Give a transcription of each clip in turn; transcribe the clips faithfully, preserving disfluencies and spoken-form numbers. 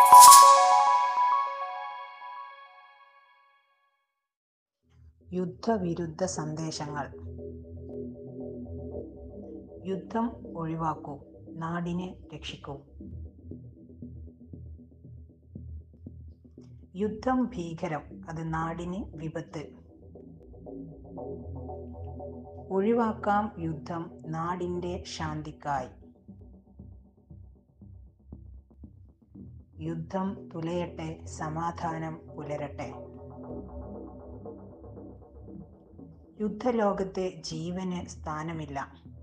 യുദ്ധവിരുദ്ധ സന്ദേശങ്ങൾ. യുദ്ധം ഒഴിവാക്കൂ, നാടിനെ രക്ഷിക്കൂ. യുദ്ധം ഭീകരം, അത് നാടിന് വിപത്ത്. ഒഴിവാക്കാം യുദ്ധം നാടിൻ്റെ ശാന്തിക്കായി. യുദ്ധം തുലയട്ടെ, സമാധാനം പുലരട്ടെ. യുദ്ധലോകത്ത് ജീവന് സ്ഥാനമില്ല.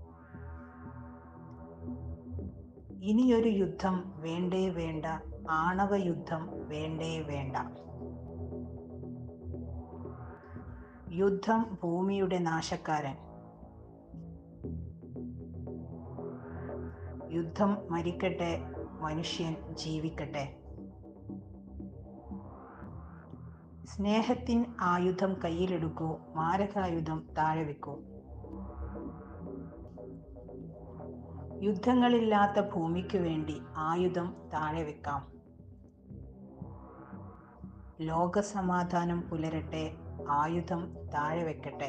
ഇനിയൊരു യുദ്ധം വേണ്ടേ വേണ്ട, ആണവ യുദ്ധം വേണ്ടേ വേണ്ട. യുദ്ധം ഭൂമിയുടെ നാശക്കാരൻ. യുദ്ധം മരിക്കട്ടെ, മനുഷ്യൻ ജീവിക്കട്ടെ. സ്നേഹത്തിൻ ആയുധം കയ്യിലെടുക്കൂ, മാരകായുധം താഴെ വെക്കൂ. യുദ്ധങ്ങളില്ലാത്ത ഭൂമിക്കു വേണ്ടി ആയുധം താഴെ വെക്കാം. ലോകസമാധാനം പുലരട്ടെ, ആയുധം താഴെ വെക്കട്ടെ.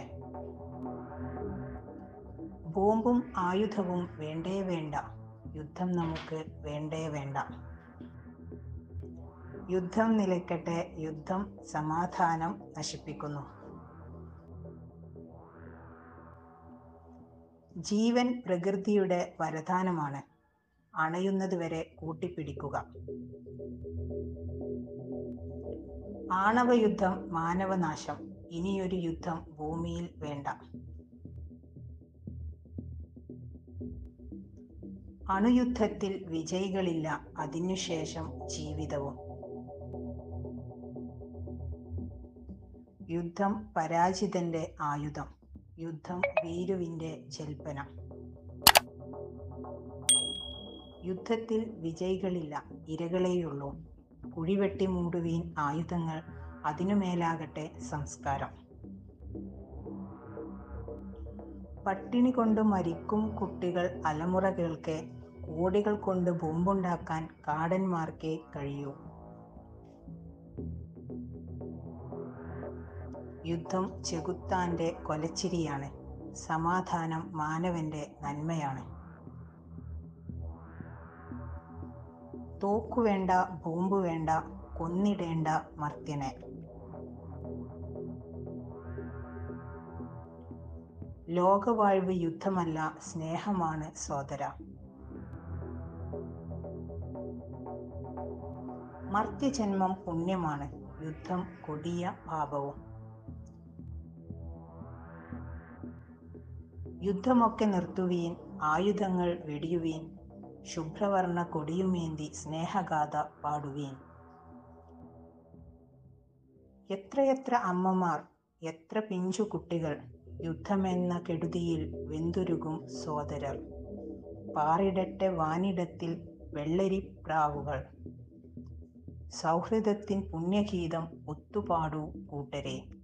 ബോംബും ആയുധവും വേണ്ടേ വേണ്ട, യുദ്ധം നമുക്ക് വേണ്ടേ വേണ്ട. യുദ്ധം നിലയ്ക്കട്ടെ, യുദ്ധം സമാധാനം നശിപ്പിക്കുന്നു. ജീവൻ പ്രകൃതിയുടെ വരദാനമാണ്, അണയുന്നതുവരെ കൂട്ടിപ്പിടിക്കുക. ആണവയുദ്ധം മാനവനാശം, ഇനിയൊരു യുദ്ധം ഭൂമിയിൽ വേണ്ട. അണുയുദ്ധത്തിൽ വിജയികളില്ല, അതിനുശേഷം ജീവിതവും. യുദ്ധം പരാജിതന്റെ ആയുധം, യുദ്ധം ഭീരുവിന്റെ ജൽപ്പനം. യുദ്ധത്തിൽ വിജയികളില്ല, ഇരകളെയുള്ളൂ. കുഴിവെട്ടി മൂടുവീൻ ആയുധങ്ങൾ, അതിനുമേലാകട്ടെ സംസ്കാരം. പട്ടിണി കൊണ്ട് മരിക്കും കുട്ടികൾ അലമുറ കേൾക്കെ, കോടികൾ കൊണ്ട് ബോംബുണ്ടാക്കാൻ കാടന്മാർക്കേ കഴിയൂ. യുദ്ധം ചെകുത്താന്റെ കൊലച്ചിരിയാണ്, സമാധാനം മാനവന്റെ നന്മയാണ്. തോക്കു വേണ്ട, ബോംബ് വേണ്ട, കൊന്നിടേണ്ട മർത്യനെ. ലോകവാഴ്വ് യുദ്ധമല്ല, സ്നേഹമാണ് സോദര. മർത്യജന്മം പുണ്യമാണ്, യുദ്ധം കൊടിയ പാപവും. യുദ്ധമൊക്കെ നിർത്തുവീൻ, ആയുധങ്ങൾ വെടിയുവീൻ, ശുഭ്രവർണ്ണ കൊടിയുമേന്തി സ്നേഹഗാഥ പാടുവീൻ. എത്രയെത്ര അമ്മമാർ, എത്ര പിഞ്ചു കുട്ടികൾ, യുദ്ധമെന്ന കെടുതിയിൽ വെന്തുരുകും സോദരർ. പാറിടട്ടെ വാനിടത്തിൽ വെള്ളരിപ്രാവുകൾ, സൗഹൃദത്തിൻ പുണ്യഗീതം ഒത്തുപാടൂ കൂട്ടരെ.